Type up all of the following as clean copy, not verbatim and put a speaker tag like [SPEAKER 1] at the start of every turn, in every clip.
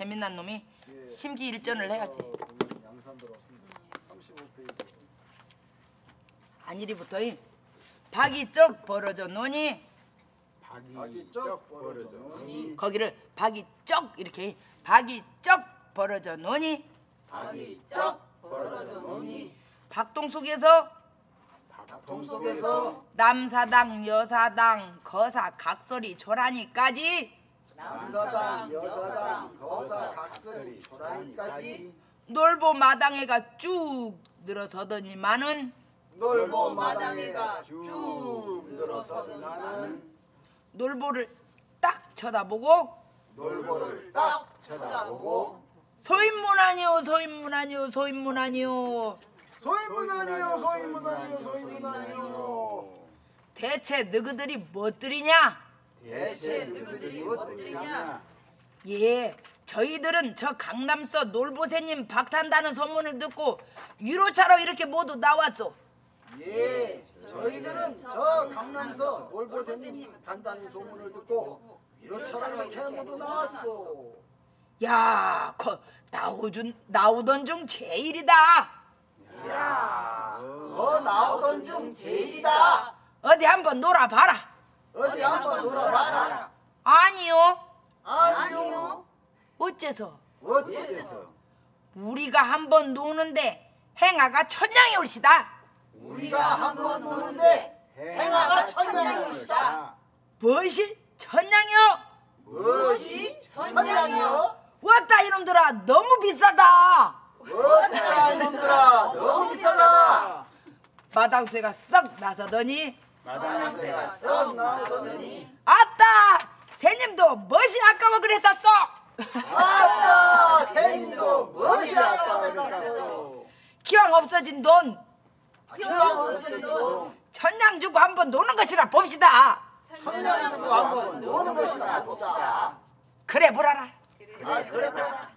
[SPEAKER 1] 재미난 놈이 심기일전을 해야지.
[SPEAKER 2] 양산 들어왔습니다. 35페이지.
[SPEAKER 1] 안일이부터 박이 쩍 벌어져 노니
[SPEAKER 2] 박이 쩍 벌어져 노니
[SPEAKER 1] 거기를 박이 쩍 이렇게 박이 쩍 벌어져 노니
[SPEAKER 2] 박이 쩍 벌어져 노니
[SPEAKER 1] 박동숙에서
[SPEAKER 2] 동속에서
[SPEAKER 1] 남사당 여사당 거사 각설이 조라니까지
[SPEAKER 2] 남사당 여사당 거사 각설이 조라니까지
[SPEAKER 1] 놀보 마당에가 쭉 늘어서더니만은
[SPEAKER 2] 놀보 마당에가 쭉 늘어서더니만은
[SPEAKER 1] 놀보를 딱 쳐다보고
[SPEAKER 2] 놀보를 딱 쳐다보고
[SPEAKER 1] 소인문 아니오 소인문 아니오 소인문 아니오
[SPEAKER 2] 소인문 아니요 소인문 아니요 소인문 아니요
[SPEAKER 1] 대체 너희들이 뭐들이냐?
[SPEAKER 2] 대체 너희들이 무엇들이냐
[SPEAKER 1] 예, 저희들은 저 강남서 놀보새님 박탄다는 소문을 듣고 위로차로 이렇게 모두 나왔소.
[SPEAKER 2] 예 저희들은 저 강남서 놀보새님 단단히 소문을 듣고 위로차를 이렇게 모두 나왔소.
[SPEAKER 1] 야, 나오던 중 제일이다.
[SPEAKER 2] 야, 나오던 중 제일이다.
[SPEAKER 1] 어디 한번 놀아봐라.
[SPEAKER 2] 어디 한번 놀아봐라.
[SPEAKER 1] 아니요.
[SPEAKER 2] 아니요.
[SPEAKER 1] 어째서?
[SPEAKER 2] 어째서?
[SPEAKER 1] 우리가 한번 노는데 행아가 천냥이 올시다.
[SPEAKER 2] 우리가 한번 노는데 행아가 천냥이 올시다.
[SPEAKER 1] 무엇이 천냥이요?
[SPEAKER 2] 무엇이 천냥이요?
[SPEAKER 1] 왔다 이놈들아, 너무 비싸다.
[SPEAKER 2] 어따 이놈들아 너무 비싸다.
[SPEAKER 1] 마당쇠가 썩 나서더니
[SPEAKER 2] 마당새가 썩 나서더니
[SPEAKER 1] 아따, 새님도 멋이 아까워 그랬었어.
[SPEAKER 2] 아따 새님도 무엇이 아까워 그랬었어.
[SPEAKER 1] 기왕 없어진 돈
[SPEAKER 2] 기왕 없어진 돈
[SPEAKER 1] 천냥 주고 한번 노는 것이라 봅시다.
[SPEAKER 2] 천냥 주고 한번 노는 것이라 봅시다.
[SPEAKER 1] 그래 보라라.
[SPEAKER 2] 아 그래 보라.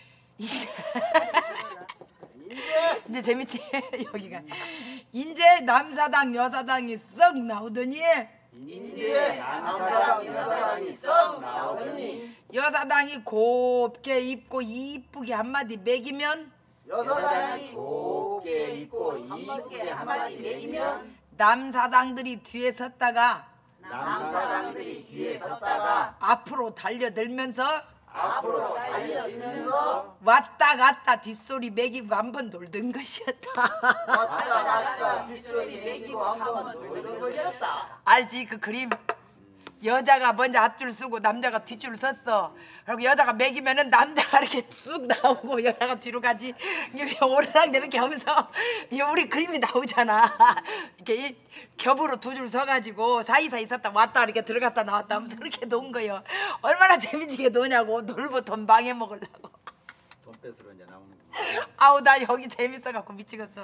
[SPEAKER 1] 이제 재밌지? 여기가 이제 남사당 여사당이 썩 나오더니
[SPEAKER 2] 이제 남사당 여사당이 썩 나오더니
[SPEAKER 1] 여사당이 곱게 입고 이쁘게 한마디 먹이면
[SPEAKER 2] 여사당이 곱게 입고 이쁘게 한마디 먹이면
[SPEAKER 1] 남사당들이 뒤에 섰다가
[SPEAKER 2] 남사당들이 뒤에 섰다가
[SPEAKER 1] 앞으로 달려들면서
[SPEAKER 2] 앞으로 달려들면서
[SPEAKER 1] 왔다 갔다 뒷소리 먹이고 한번 놀던 것이었다.
[SPEAKER 2] 왔다 갔다 뒷소리 먹이고 한번 놀던 것이었다.
[SPEAKER 1] 알지 그 그림? 여자가 먼저 앞줄 서고 남자가 뒷줄 섰어. 그리고 여자가 먹이면은 남자가 이렇게 쑥 나오고 여자가 뒤로 가지. 이렇게 오르락 이렇게 하면서 우리 그림이 나오잖아. 이렇게 겹으로 두 줄 서가지고 사이사이 섰다 왔다 이렇게 들어갔다 나왔다 하면서 그렇게 논 거예요. 얼마나 재미지게 노냐고. 놀고 돈 방해 먹으려고.
[SPEAKER 2] 돈 뺏으러 이제 나오는 거.
[SPEAKER 1] 아우 나 여기 재밌어갖고 미치겠어.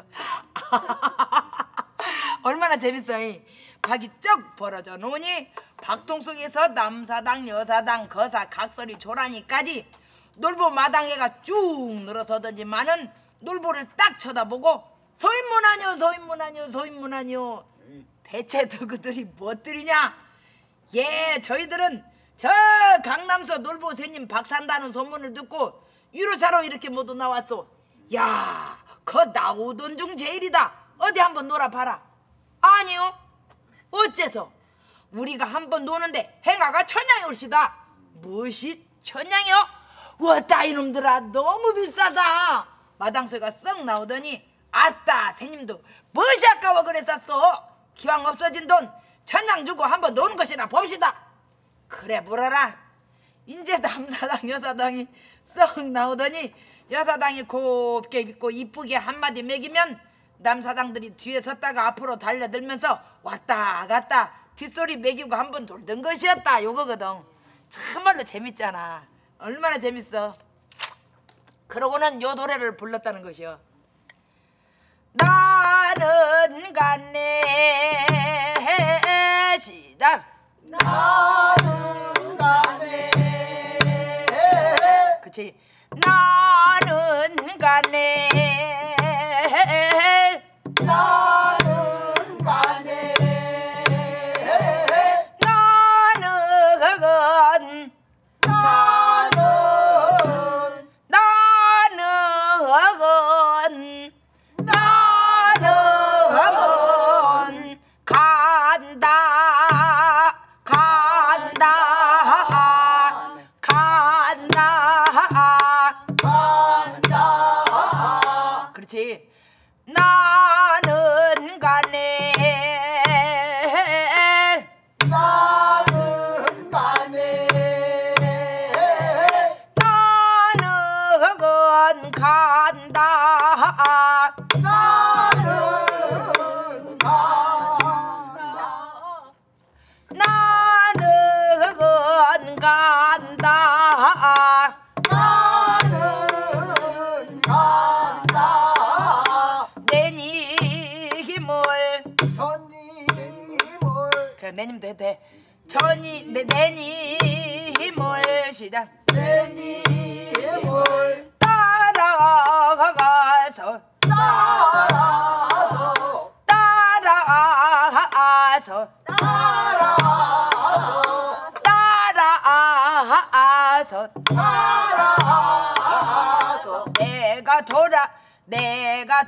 [SPEAKER 1] 얼마나 재밌어. 박이 쩍 벌어져 노니 박동숙에서 남사당 여사당 거사 각설이 조라니까지 놀보 마당에가 쭉 늘어서더니만은 놀보를 딱 쳐다보고 소인문 아니오 소인문 아니오 소인문 아니오. 대체 너희들이 무엇들이냐? 예, 저희들은 저 강남서 놀보새님 박탄다는 소문을 듣고 유로차로 이렇게 모두 나왔소. 야, 거 나오던 중 제일이다. 어디 한번 놀아봐라. 아니요. 어째서? 우리가 한번 노는데 행아가 천냥이 올시다. 무엇이 천냥이요? 왔다 이놈들아 너무 비싸다. 마당쇠가 썩 나오더니 아따 새님도 무엇이 아까워 그랬었소. 기왕 없어진 돈 천냥 주고 한번 노는 것이나 봅시다. 그래 물어라. 이제 남사당 여사당이 썩 나오더니 여사당이 곱게 입고 이쁘게 한마디 먹이면 남사당들이 뒤에 섰다가 앞으로 달려들면서 왔다 갔다 뒷소리 먹이고 한번 놀던 것이었다. 요거거든. 참말로 재밌잖아. 얼마나 재밌어. 그러고는 요 노래를 불렀다는 것이요. 나는 갔네 시작.
[SPEAKER 2] 나는 가네.
[SPEAKER 1] 그치. 나는 갔네.
[SPEAKER 2] 나는 가네.
[SPEAKER 1] 나는
[SPEAKER 2] 나는
[SPEAKER 1] 나는 가네
[SPEAKER 2] 나는 가네
[SPEAKER 1] 나는 간다
[SPEAKER 2] 나는 간다
[SPEAKER 1] 나는 간다
[SPEAKER 2] 나는 간다
[SPEAKER 1] 내니 힘을
[SPEAKER 2] 전님을
[SPEAKER 1] 그래 내님도 해도 돼 내니 힘을 시작
[SPEAKER 2] 내니 힘을
[SPEAKER 1] 따라가서
[SPEAKER 2] 따라서
[SPEAKER 1] 따라서
[SPEAKER 2] 따라서
[SPEAKER 1] 따라서 내가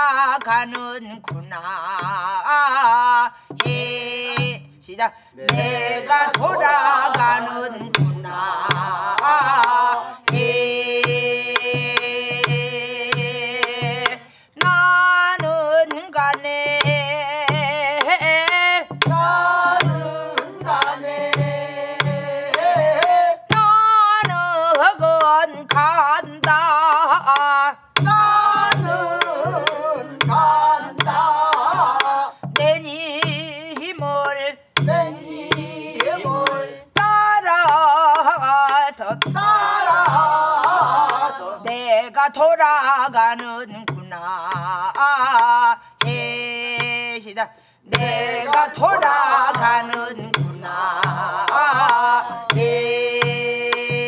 [SPEAKER 1] 돌아가는구나 해 시작 내가 돌아가는구나 해 나는 가네
[SPEAKER 2] 나는 가네
[SPEAKER 1] 나는 간다
[SPEAKER 2] 나는 간다
[SPEAKER 1] 내니 힘을
[SPEAKER 2] 내니 힘을
[SPEAKER 1] 따라서 내가 돌아가는구나 해 시작 내가 돌아가는구나 해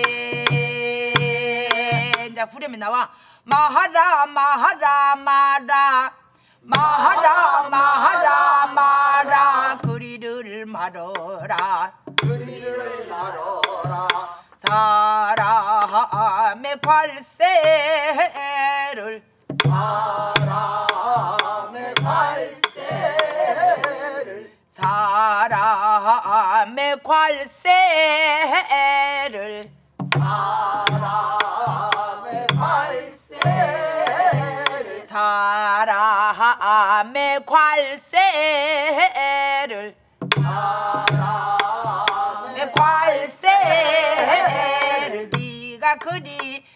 [SPEAKER 1] 이제 후렴이 나와 마하라 마하라 마라 마하라 마하라 마라 그리를 말어라
[SPEAKER 2] 그리를 말어라
[SPEAKER 1] 사람의 괄세를
[SPEAKER 2] 사람의 발세를
[SPEAKER 1] 사람의 괄세를
[SPEAKER 2] 사람의 발세를
[SPEAKER 1] 사람의 괄세를
[SPEAKER 2] 사람의
[SPEAKER 1] 괄세를 네가 그리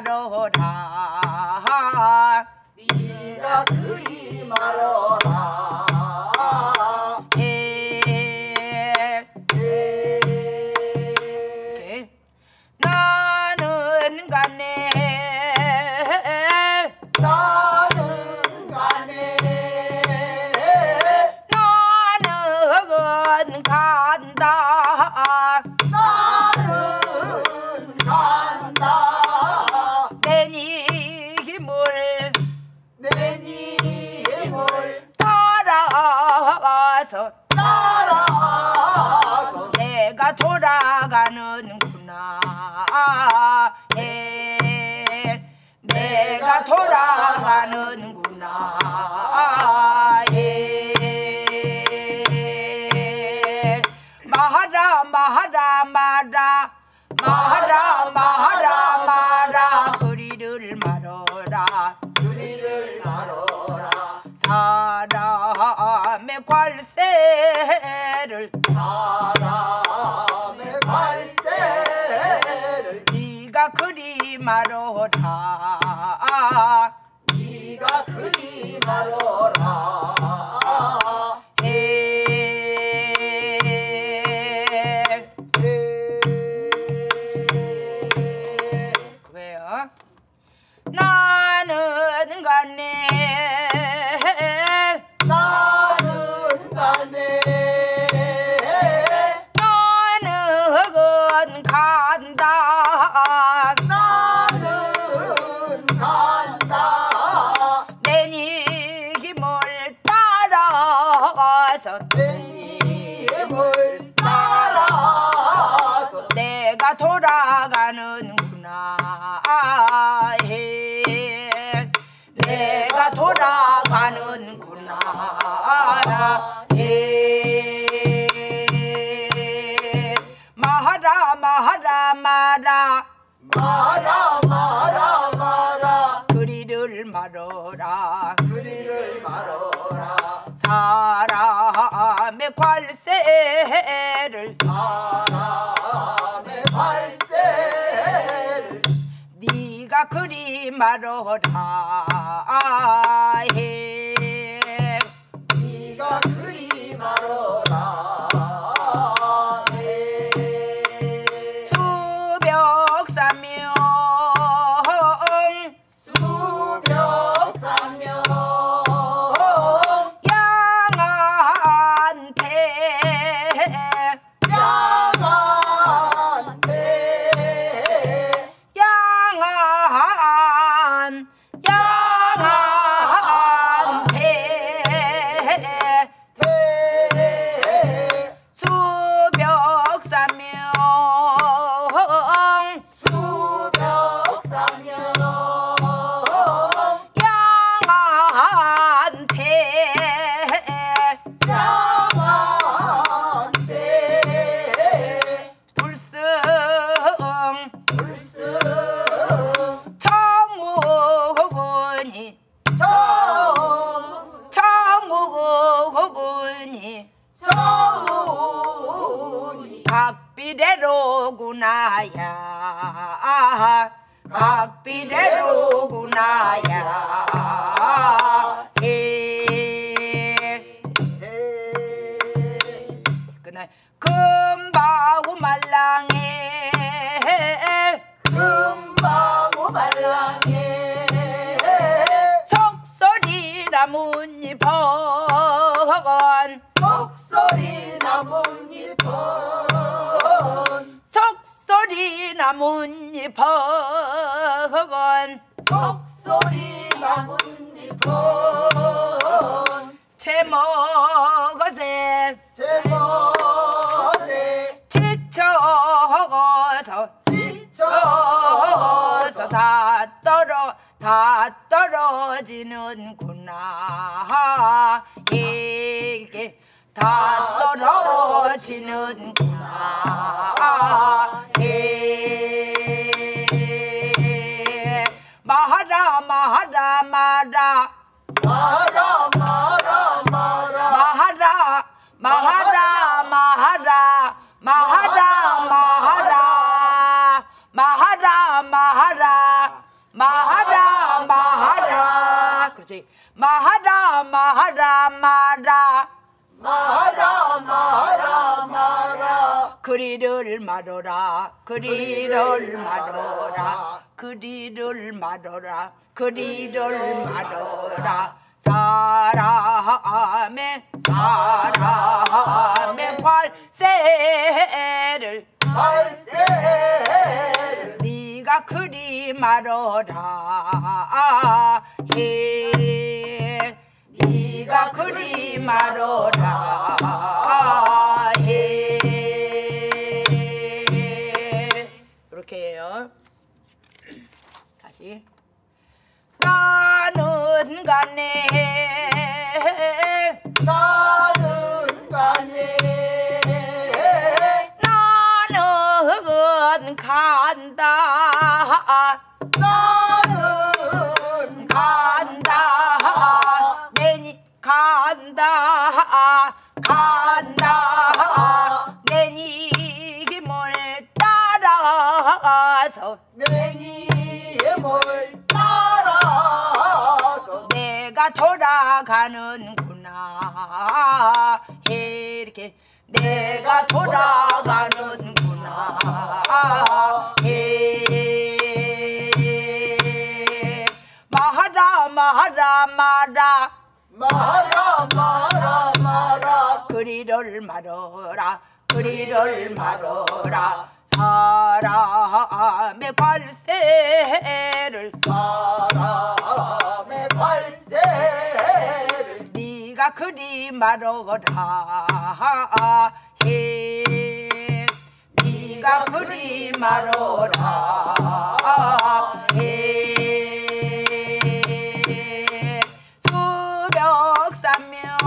[SPEAKER 1] 말어라
[SPEAKER 2] 네가 그리 말어라
[SPEAKER 1] 나는 가네
[SPEAKER 2] 나는 가네
[SPEAKER 1] 나는 간다
[SPEAKER 2] 나는 간다
[SPEAKER 1] 내니 힘을
[SPEAKER 2] 내니 힘을
[SPEAKER 1] 따라서 내가 돌아가는구나 해 내가 돌아가는구나 해 마하라 마하라 마라 마하라 마하라 마라 그리를 말어라
[SPEAKER 2] 그리를 말어라
[SPEAKER 1] 사람의 괄세를
[SPEAKER 2] 사람의 발세를
[SPEAKER 1] 네가 그리 말어라
[SPEAKER 2] 네가 그리 말어라
[SPEAKER 1] 그거예요. 나는 가네
[SPEAKER 2] 나는 가네
[SPEAKER 1] 나는 간다
[SPEAKER 2] 나는 간다
[SPEAKER 1] 내니 힘을 따라서
[SPEAKER 2] 내니 힘을 따라서
[SPEAKER 1] 내가 돌아가는구나 해 내가 돌아가는구나 해 마하라 마하라 마라
[SPEAKER 2] 마라 마라 마라
[SPEAKER 1] 그리를 말어라
[SPEAKER 2] 그리를
[SPEAKER 1] 발세를
[SPEAKER 2] 사람의 발세를
[SPEAKER 1] 네가 그리 말어라 해
[SPEAKER 2] 네가 그리 말어라 해
[SPEAKER 1] 수벽사명
[SPEAKER 2] 수벽사명 각비대로구나야 각비대로구나야 그날 금바구 말랑해 금바구 말랑해
[SPEAKER 1] 속소리 나뭇잎은
[SPEAKER 2] 속소리 나뭇잎은
[SPEAKER 1] 속소리 나뭇잎은
[SPEAKER 2] 속소리 나뭇잎은
[SPEAKER 1] 제먹어세
[SPEAKER 2] 제멋에
[SPEAKER 1] 지쳐서
[SPEAKER 2] 지쳐서
[SPEAKER 1] 다 떨어지는구나 이게 다 떨어지는구나 마하라 마하라 마라
[SPEAKER 2] 마라 마라 마라
[SPEAKER 1] 마하라 마하라 마하라 마하라 마하라 마하라 마하라 마하라 마하라 그렇지 마하라 마하라 마라
[SPEAKER 2] 마라 마라 마라
[SPEAKER 1] 그리를 말어라 그리를 말어라 그리를 말어라 그리를 말어라 사람의 발세를
[SPEAKER 2] 발세를
[SPEAKER 1] 네가 그리 말어라 해 네가 그리 말어라 해 이렇게 해요. 다시 나는 가네
[SPEAKER 2] 나는 가네
[SPEAKER 1] 나는 간다
[SPEAKER 2] 나는
[SPEAKER 1] 간다 내니 간다 간다 내니 힘을 따라서
[SPEAKER 2] 내 힘을 따라서
[SPEAKER 1] 내가 돌아가는구나 이렇게 내가 돌아가는구나 마하라 마하라 마라
[SPEAKER 2] 마라 마라 마라
[SPEAKER 1] 그리를 말어라 그리를 말어라 사람의 발세를
[SPEAKER 2] 사람의 발세를
[SPEAKER 1] 네가 그리 말어라 해 네가 그리 말어라 해 수벽사명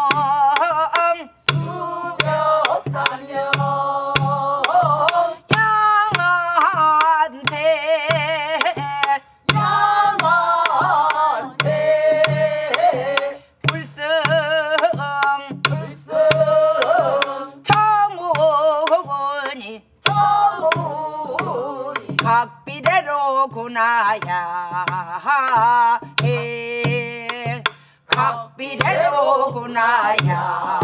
[SPEAKER 2] 수벽사명
[SPEAKER 1] 양한테
[SPEAKER 2] 양한테
[SPEAKER 1] 불승
[SPEAKER 2] 불승
[SPEAKER 1] 오구나야 각비대로 오구나야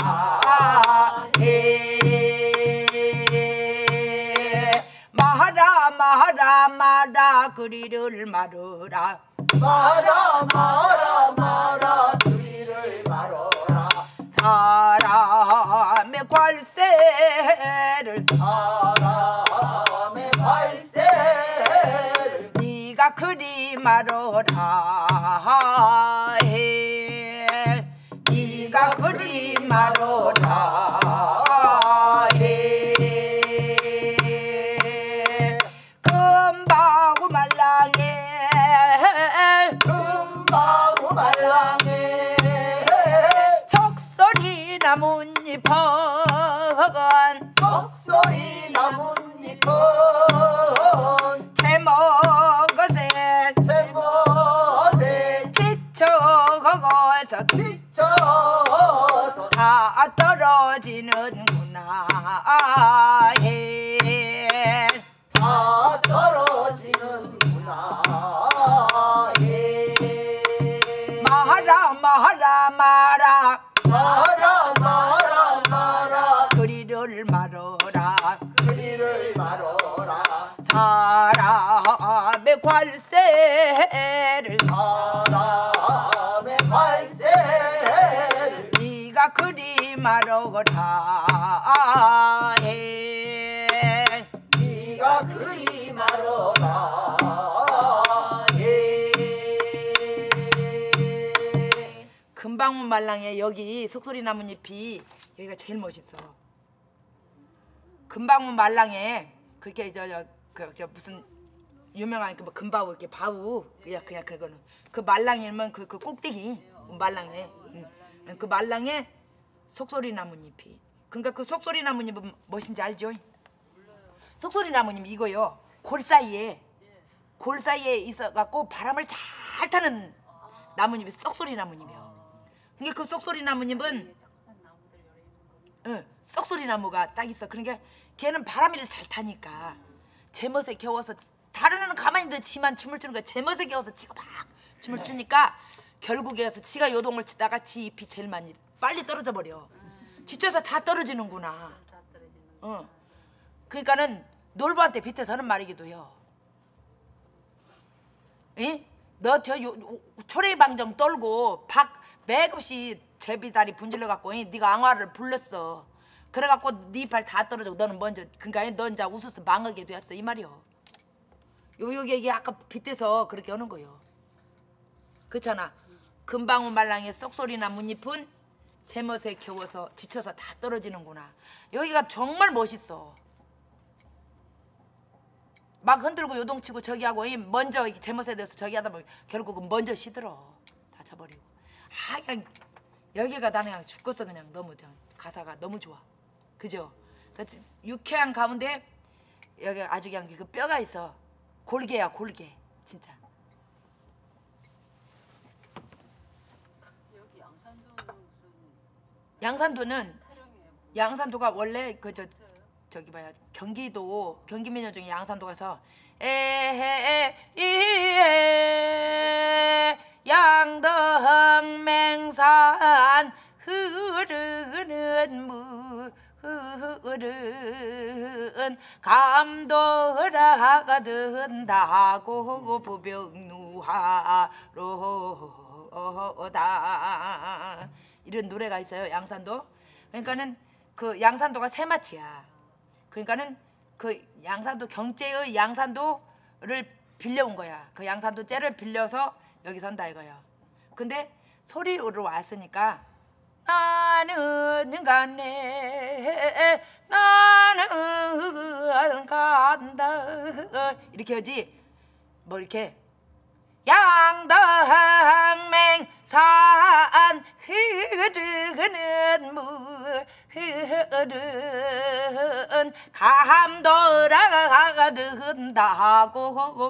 [SPEAKER 1] 마라 마라 마라 그리를 말어라
[SPEAKER 2] 마라 마라 마라 그리를 말어라
[SPEAKER 1] 사람의 괄세를
[SPEAKER 2] 사람의 발세를
[SPEAKER 1] 네가 그리 말어라 네가 그리 말어라 금바구 말랑에
[SPEAKER 2] 금방구 말랑에
[SPEAKER 1] 속소리 나뭇잎은
[SPEAKER 2] 속소리 나뭇잎은
[SPEAKER 1] 제목것에
[SPEAKER 2] 제멋에
[SPEAKER 1] 지쳐거서
[SPEAKER 2] 지쳐서
[SPEAKER 1] 다 떨어지는구나
[SPEAKER 2] 다 떨어지는구나
[SPEAKER 1] 마라 마라 마라
[SPEAKER 2] 마라 마라 마라
[SPEAKER 1] 그리를 말어라
[SPEAKER 2] 그리를 말어라
[SPEAKER 1] 사람의 괄세를
[SPEAKER 2] 사람의 발세를
[SPEAKER 1] 네가 그리 말어라
[SPEAKER 2] 네가 그리 말어라
[SPEAKER 1] 금방문 말랑에 여기 속소리 나뭇잎이 여기가 제일 멋있어. 금방문 말랑에 그게 저 무슨 유명한 그 뭐 금바우 이렇게 바우 그냥 그거는 그 말랑이면 그 꼭대기 말랑에 그 말랑에 속소리 나뭇잎이 그러니까 그 속소리 나뭇잎은 무엇인지 알죠? 속소리 나뭇잎 이거요 골 사이에 있어갖고 바람을 잘 타는 나뭇잎이 속소리 나뭇잎이요. 그러니까 그 속소리 나뭇잎은 썩소리 나무가 딱 있어. 그러니까 걔는 바람이를 잘 타니까 제멋에 겨워서 다른 애는 가만히 있는데 지만 춤을 추는 거야. 제멋에 겨워서 지가 막 춤을 추니까 결국에 가서 지가 요동을 치다가 지 잎이 제일 많이 빨리 떨어져 버려. 지쳐서 다 떨어지는구나. 그러니까는 놀부한테 빗대서 하는 말이기도 해요. 에? 너 저 초래방정 떨고 맥없이 제비다리 분질러 갖고 네가 앙화를 불렀어. 그래갖고 네 이빨 다 떨어지고 너는 먼저 그러니까 너 이제 우수수 망하게 되었어 이 말이요. 여기 아까 빗대서 그렇게 하는 거요. 그렇잖아. 금방울 말랑의 쏙소리나 문잎은 제멋에 겨워서 지쳐서 다 떨어지는구나. 여기가 정말 멋있어. 막 흔들고 요동치고 저기 하고 먼저 제멋에 대해서 저기 하다 보면 결국은 먼저 시들어. 다쳐버리고. 그냥 여기가 나는 그냥 죽겠어. 그냥 너무 가사가 너무 좋아. 그죠? 유쾌한 가운데 여기 아주 그냥 그 뼈가 있어. 골개야 골개 진짜.
[SPEAKER 3] 여기
[SPEAKER 1] 양산도는 양산도가 원래 저기 뭐야 경기 민요 중에 양산도 가서 양덕맹산 흐르는 물은 감도라가 든다고 부병누하로다 이런 노래가 있어요. 양산도. 그러니까는 그 양산도가 세마치야. 그러니까는 그 양산도 경제의 양산도를 빌려온 거야. 그 양산도 째를 빌려서 여기 선다 이거야. 근데 소리로 왔으니까 나는 간네 나는 간다 이렇게 하지 뭐 이렇게 양덕맹산 흐르는 물은 감도라가 든다고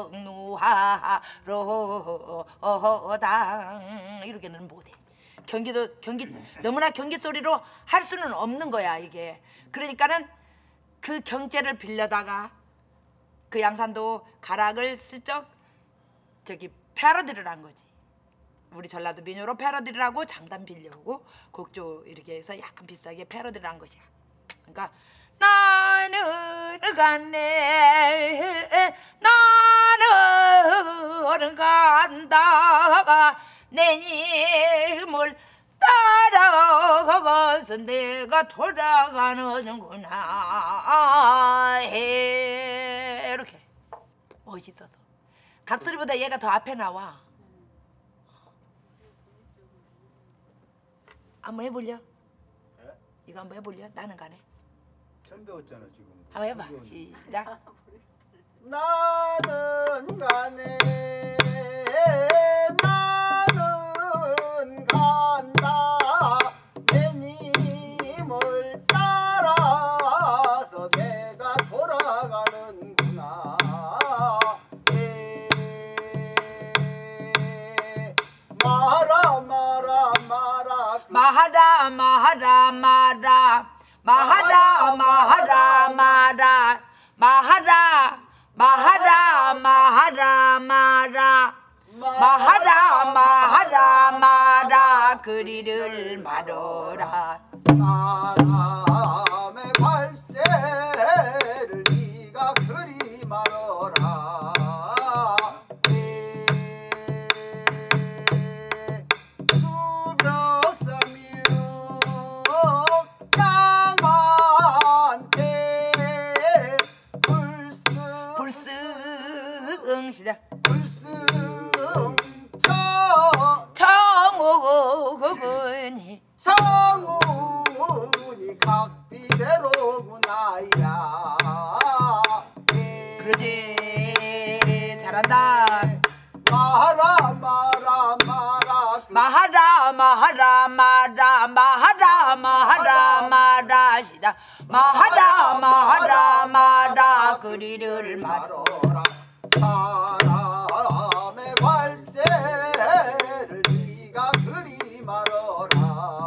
[SPEAKER 1] 무병누하로다 이렇게는 못해. 경기 너무나 경기 소리로 할 수는 없는 거야 이게. 그러니까는 그 경제를 빌려다가 그 양산도 가락을 슬쩍 저기 패러디를 거지. 우리 전라도 민요로 패러디를 하고 장단 빌려오고 곡조 이렇게 해서 약간 비싸게 패러디를 한 것이야. 그러니까 나는 갔네 나는 간다 내 님을 따라가서 내가 돌아가는구나 이렇게 멋있어서 각소리보다 얘가 더 앞에 나와. 한번 해볼려? 이거 한번 해볼려? 나는 가네.
[SPEAKER 2] 처음 배웠잖아 지금.
[SPEAKER 1] 한번 해봐. 시작.
[SPEAKER 2] 나는 가네 나는 간다 내 님을 따라서 내가 돌아가는구나 마라 마라 마라
[SPEAKER 1] 마하라 마하라 마라 마하라 마하라 마라 마하라 마하라 마하라 마라 마하라 마하라 마라 그리를 말어라.
[SPEAKER 2] 사람의 관세를 네가 그리 말어라. 수벽사며 양한테
[SPEAKER 1] 불승 시작.
[SPEAKER 2] 불승
[SPEAKER 1] 청오군이
[SPEAKER 2] 성운이 각비례로구나야.
[SPEAKER 1] 그러지 잘한다.
[SPEAKER 2] 마라 마라 마라
[SPEAKER 1] 마하라 마하라 마라 마하라 마하라 마라 시작. 마하라 마하라 마라 그리를 말어라.
[SPEAKER 2] 사람의 관세를 네가 그리 말어라.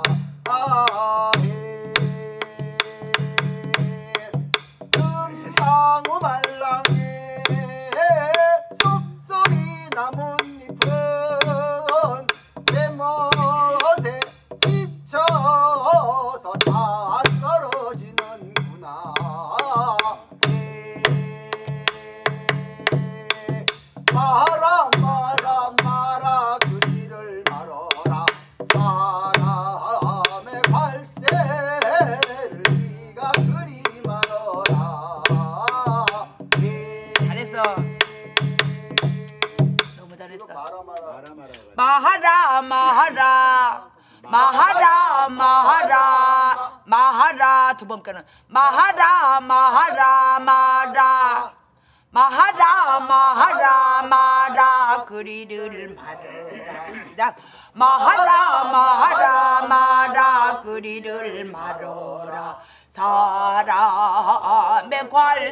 [SPEAKER 2] 금방우 말랑에 속소리 나뭇잎은 내 멋에 지쳐서 다 떨어지는구나. 마라 마라 마라 그리를 말어라. 사람의 관세를 네가 그리 말어라.
[SPEAKER 1] 잘했어. 너무 잘했어.
[SPEAKER 2] 마라 마라
[SPEAKER 1] 마하라 마하라 마하라 마하라 마하라 두 번 거는 마하라 마하라 마라 마하라 마하라 마라 그리를 말어라. 시작. 마하라 마하라 마라 그리를 말어라. 사람의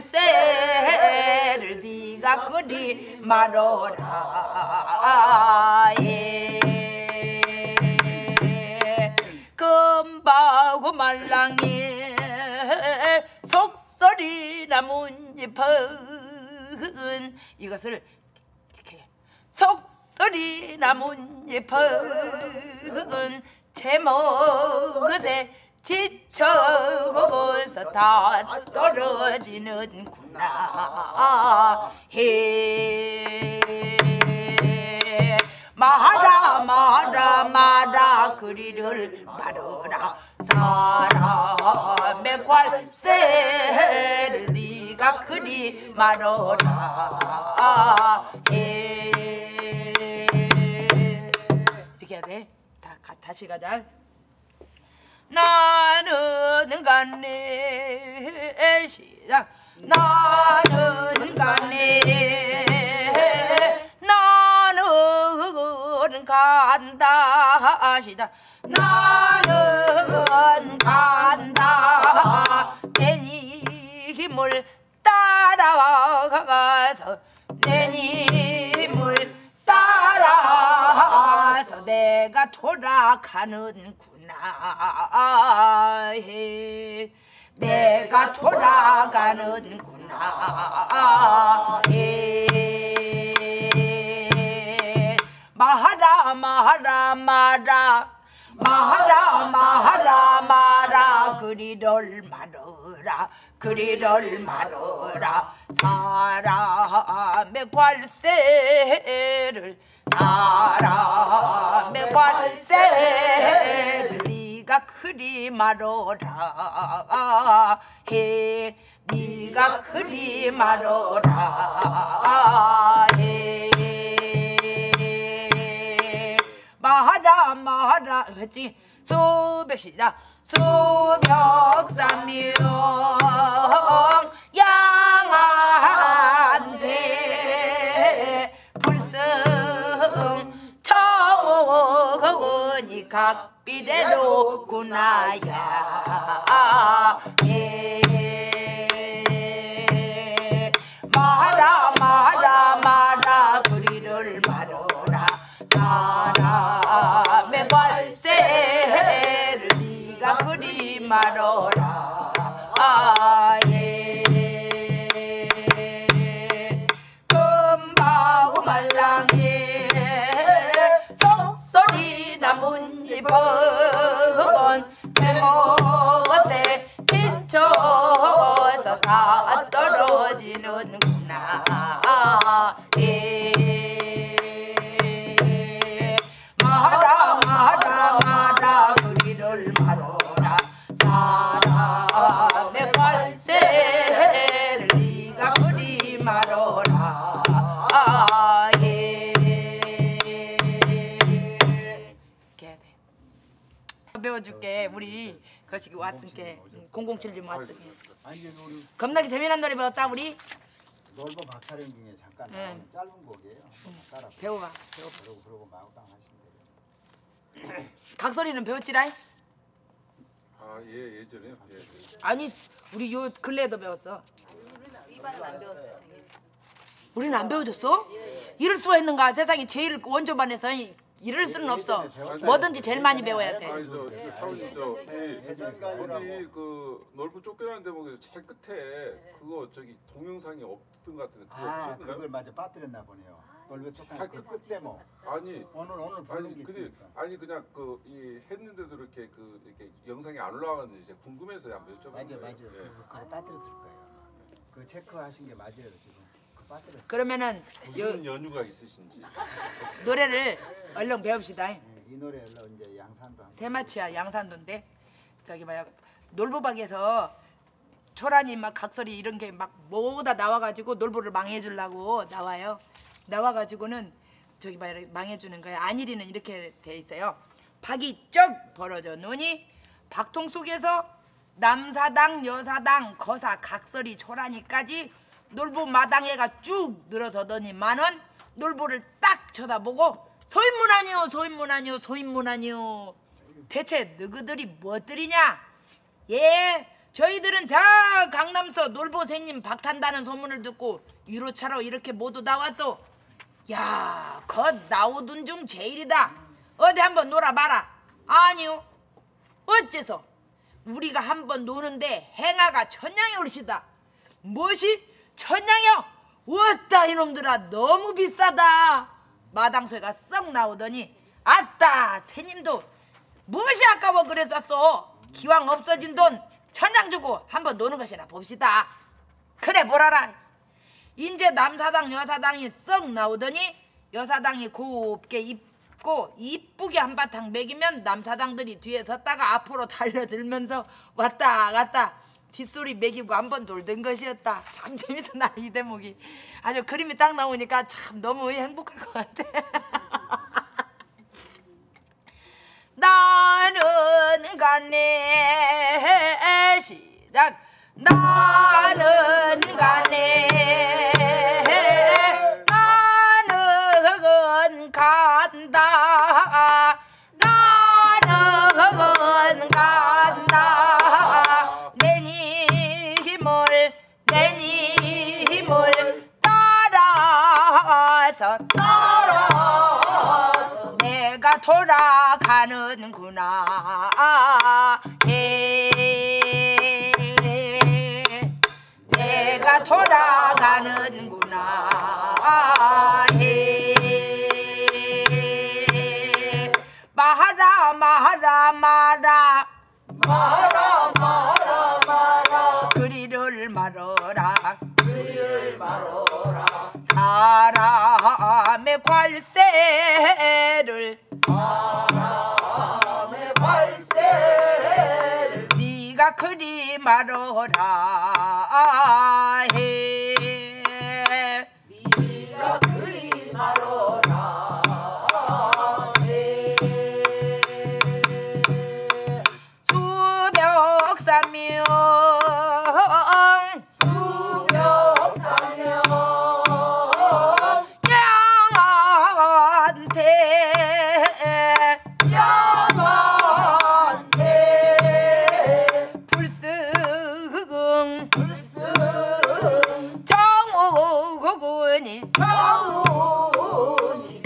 [SPEAKER 1] 관세를 네가 그리 말어라. 금바구 말랑이 속소리 나뭇잎은 이것을 이렇게 속소리 나뭇잎은 제목에 지쳐서 다 떨어지는구나. 마하라 마하라 마라 그리를 말어라. 사람의 관세를 네가 그리 말어라. 이렇게 해야 돼. 다시 가자. 나는 갔네 시작. 나는 갔네 나는 간다 시작. 나는 간다 내 힘을 따라가서 내 힘을 따라서 내가 돌아가는구나. 내가 돌아가는구나. 마하라 마하라 마라 마하라 마하라 마라 그리를 말어라 그리를 말어라. 사람의 관세를 사람의 관세를 네가 그리 말어라 해. 네가 그리 말어라 해. 마하라 마하라 했지. 수백시다 수벽산명 양한대 불승 처거니 각비대로구나야. 마하라 마하라 마라 그리를 말어라. 사람의 관세를 네가 그리 말어라. 금바우 말랑이 속소리 나뭇잎은 대못에 핀쳐서 다 떨어지는구나. 마하라 마하라 마라 그리를 말어라. 사람의 관세를 네가 그리 말어라. 배워줄게. 우리 거시기 왔으니까 007 좀 왔으니까. 겁나게 재미난 노래 배웠다 우리.
[SPEAKER 3] 놀고 박사령 중에 잠깐 나오는 짧은 곡이에요. 따라
[SPEAKER 1] 배워봐.
[SPEAKER 3] 그러고 마구땅 하시면 돼요.
[SPEAKER 1] 각소리는 배웠지라?
[SPEAKER 4] 아, 예, 예전에요. 예.
[SPEAKER 1] 아니 우리 요 근래에도 배웠어.
[SPEAKER 2] 이반은 안 배웠어요.
[SPEAKER 1] 우리는 안 배워줬어? 이럴 수가 있는가? 세상에 제일 원조반에서 이럴 수는 없어. 뭐든지 제일 많이 배워야 돼.
[SPEAKER 4] 아니 사모님 우리 그 넓은 쫓겨나는 대목에서 제일 끝에 그거 저기 동영상이 없던 것 같은데 그거
[SPEAKER 3] 아,
[SPEAKER 4] 보셨나요?
[SPEAKER 3] 그걸 마저 빠뜨렸나 보네요. 놀고 쫓아는 끝 데모.
[SPEAKER 4] 아니
[SPEAKER 3] 오늘 보는 게 있으니까.
[SPEAKER 4] 아니 그냥 그 이 했는데도 이렇게 이렇게 영상이 안 올라가는지 이제 궁금해서 한번 여쭤본
[SPEAKER 3] 맞아.
[SPEAKER 4] 거예요. 예.
[SPEAKER 3] 그거 빠뜨렸을 거예요. 그 체크하신 게 맞아요 지금. 그 빠뜨렸어요.
[SPEAKER 1] 그러면은
[SPEAKER 4] 무슨 연유가 있으신지.
[SPEAKER 1] 노래를 얼른 배웁시다.
[SPEAKER 3] 이 노래 올라 이제 양산도.
[SPEAKER 1] 세마치야 양산도인데 저기 뭐야 놀보박에서 초라니 막 각설이 이런 게 막 뭐다 나와가지고 놀보를 망해주려고 나와요. 나와가지고는 저기 막 망해주는 거야. 안일이는 이렇게 돼 있어요. 박이 쩍 벌어져 노니 박통 속에서 남사당 여사당 거사 각설이 초라니까지 놀보 마당에가 쭉 늘어서더니만은 놀보를 딱 쳐다보고 소인문아니요 소인문아니요 소인문아니요. 대체 너희들이 뭐들이냐? 예, 저희들은 저 강남서 놀보새님 박탄다는 소문을 듣고 유로차로 이렇게 모두 나왔소. 야, 겉 나오던 중 제일이다. 어디 한번 놀아봐라. 아니요. 어째서? 우리가 한번 노는데 행아가 천냥이 올시다. 무엇이? 천냥이요? 어따 이놈들아 너무 비싸다. 마당소리가 썩 나오더니 아따 새님도 무엇이 아까워 그랬었소. 기왕 없어진 돈 천냥 주고 한번 노는 것이나 봅시다. 그래 보라라. 인제 남사당 여사당이 썩 나오더니 여사당이 곱게 입고 이쁘게 한바탕 먹이면 남사당들이 뒤에 섰다가 앞으로 달려들면서 왔다 갔다 뒷소리 먹이고 한번 돌던 것이었다. 참 재밌어. 나 이 대목이 아주 그림이 딱 나오니까 참 너무 행복할 것 같아. 나는 가네 시작. 나는 가네 나는 간다 나는 간다 내 힘을 따라서 내가 돌아가는구나. 네가 돌아가는구나 해 마하라 마하라 마라
[SPEAKER 2] 마라 마라 마라
[SPEAKER 1] 그리를 말어라
[SPEAKER 2] 그리를 말어라
[SPEAKER 1] 사람의 괄세를
[SPEAKER 2] 사람의 발세를
[SPEAKER 1] 네가 그리 말어라 해
[SPEAKER 2] 네가 그리 말어라 해
[SPEAKER 1] 수벽사명
[SPEAKER 2] 수명사명
[SPEAKER 1] 양한테
[SPEAKER 2] 양한테
[SPEAKER 1] 불승
[SPEAKER 2] 불승
[SPEAKER 1] 정오군이
[SPEAKER 2] 장훈이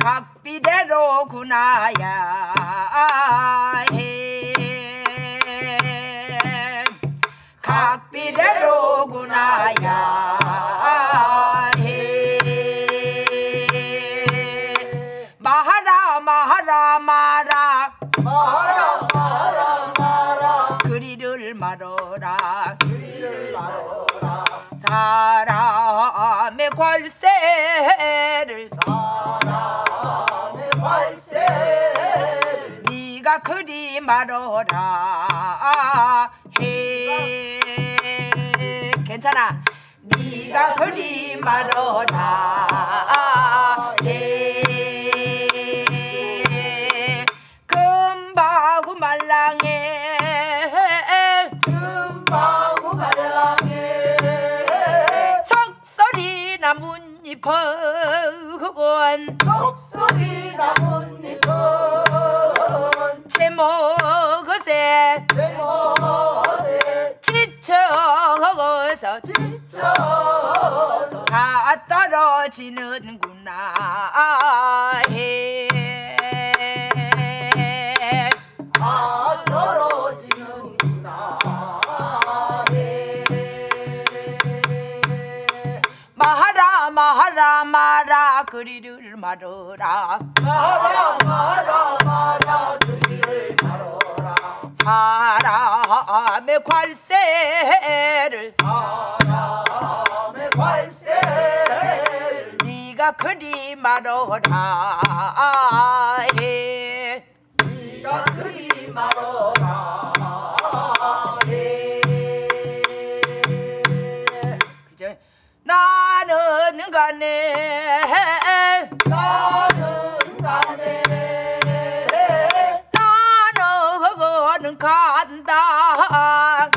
[SPEAKER 1] 각비대로구나야 해 각비대로구나야 해 마하라 마하라 마라
[SPEAKER 2] 마라 마라 마라
[SPEAKER 1] 그리를 말어라
[SPEAKER 2] 그리를 말어라
[SPEAKER 1] 사람의 괄세를
[SPEAKER 2] 사람의 발세를
[SPEAKER 1] 네가 그리 말어라 해 괜찮아 네가 그리 말어라 해 금바구 말랑해
[SPEAKER 2] 금방구 말랑해
[SPEAKER 1] 석소리 나뭇잎은
[SPEAKER 2] 속소리 나뭇잎은
[SPEAKER 1] 제목에
[SPEAKER 2] 제멋에
[SPEAKER 1] 지쳐서
[SPEAKER 2] 지쳐서
[SPEAKER 1] 다 떨어지는구나 해
[SPEAKER 2] 다 떨어지는구나 해
[SPEAKER 1] 마하라 마하라 마라 그리를 말어라
[SPEAKER 2] 마라 마라 마라 그리를 말어라
[SPEAKER 1] 사람의 괄세를
[SPEAKER 2] 사람의 발세를
[SPEAKER 1] 네가 그리 말어라 해
[SPEAKER 2] 네가 그리 말어라 해
[SPEAKER 1] 그죠? 나는 가네
[SPEAKER 2] 나는 가네
[SPEAKER 1] 나는 간다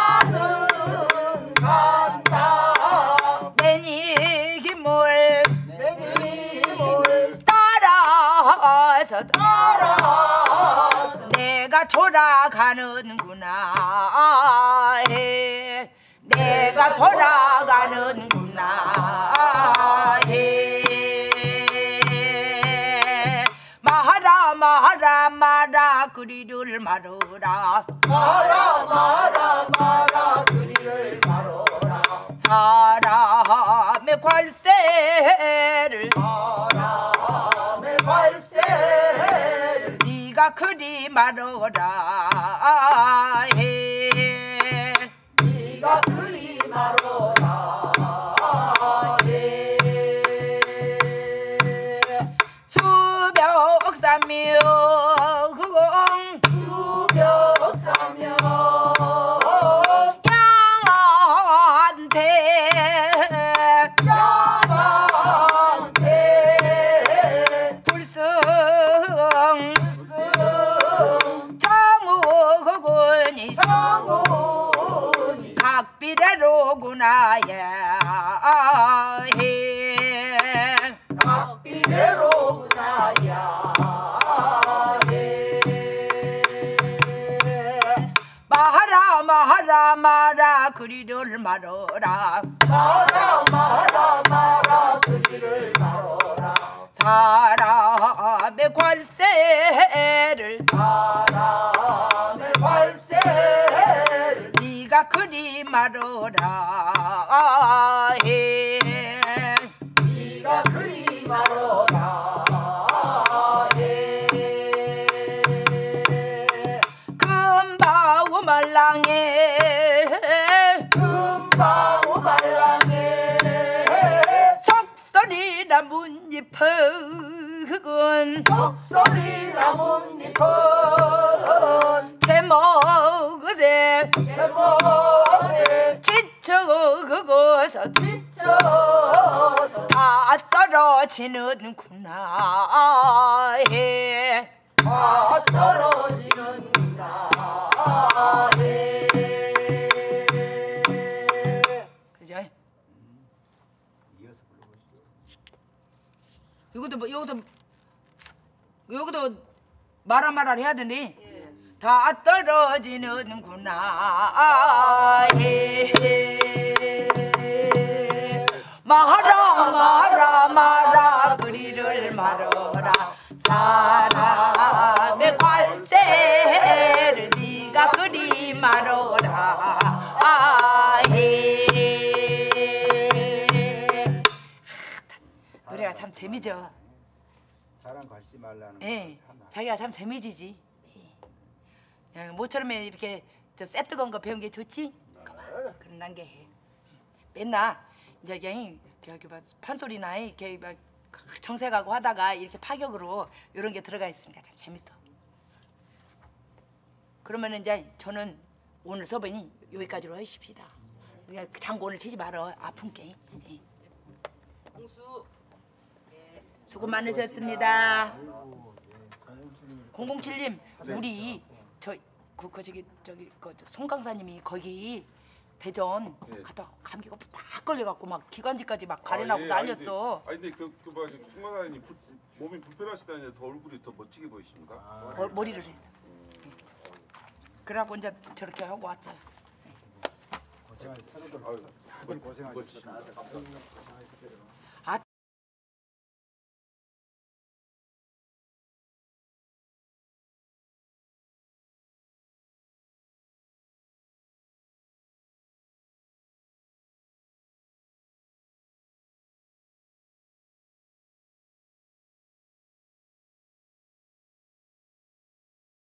[SPEAKER 2] 나는 간다
[SPEAKER 1] 내니 힘을
[SPEAKER 2] 내 힘을
[SPEAKER 1] 따라서
[SPEAKER 2] 따라서
[SPEAKER 1] 내가 돌아가는구나 해 내가 돌아가는구나 해 마하라 마하라 마라 그리를 말어라
[SPEAKER 2] 마라 마라 마라 그리를 말어라
[SPEAKER 1] 사람의 괄세를
[SPEAKER 2] 사람의 발세를
[SPEAKER 1] 네가 그리 말어라 해
[SPEAKER 2] 네가 그리 말어라 해
[SPEAKER 1] 수벽사명
[SPEAKER 2] 수벽사명
[SPEAKER 1] 양한테
[SPEAKER 2] 양한테
[SPEAKER 1] 불승
[SPEAKER 2] 불승
[SPEAKER 1] 정오군이
[SPEAKER 2] 장훈이
[SPEAKER 1] 각비대로구나 야 해
[SPEAKER 2] 각비대로구나야 해
[SPEAKER 1] 마하라 마하라 마라 그리를 말어라
[SPEAKER 2] 마라 마라 마라 그리를 말어라
[SPEAKER 1] 사람의 괄세를
[SPEAKER 2] 사람의 발세를
[SPEAKER 1] 네가 그리 그리 말어라 해.
[SPEAKER 2] 네가 그리 말어라 해.
[SPEAKER 1] 금바우 말랑에
[SPEAKER 2] 금바오 말랑에
[SPEAKER 1] 속소리나 문잎은
[SPEAKER 2] 속소리 나뭇잎은
[SPEAKER 1] 제목에
[SPEAKER 2] 제목에
[SPEAKER 1] 지쳐그고서
[SPEAKER 2] 지쳐서
[SPEAKER 1] 다 떨어지는구나 해.
[SPEAKER 2] 다 떨어지는구나 해.
[SPEAKER 1] 그죠?
[SPEAKER 3] 이어서 불러보시죠.
[SPEAKER 1] 요것도 말아 해야 되네. 다 떨어지는구나 해. 말아 그리를 말어라. 사람의 관세를 네가 그리 말어라 해. 노래가 참 재미져.
[SPEAKER 3] 자랑 관심 말라는
[SPEAKER 1] 예,
[SPEAKER 3] 거 참.
[SPEAKER 1] 자기가 참 재미지지. 야, 모처럼 이렇게 저 쎄뜨거운 거 배운 게 좋지? 그런 단계 해. 맨날 이제 그냥 저기 막 판소리나 이렇게 막 정색하고 하다가 이렇게 파격으로 이런 게 들어가 있으니까 참 재밌어. 그러면 이제 저는 오늘 수업은 여기까지로 하십시다. 그러니까 장고 오늘 치지 말어. 아픈 게. 예.
[SPEAKER 5] 공수
[SPEAKER 1] 수고 많으셨습니다. 007님, 우리 저기 송강사님이 거기 대전
[SPEAKER 4] 예.
[SPEAKER 1] 갔다 감기가 딱 걸려갖고 막 기관지까지 막 가래나고 난렸어.
[SPEAKER 4] 근데 송마사님 몸이 불편하시다니 더 얼굴이 더 멋지게 보이십니다.
[SPEAKER 1] 머리를 해서. 예. 그래갖고 이제 저렇게 하고 왔어요.
[SPEAKER 3] 고생하셨어요.
[SPEAKER 4] 아유,
[SPEAKER 3] 고생하셨어요.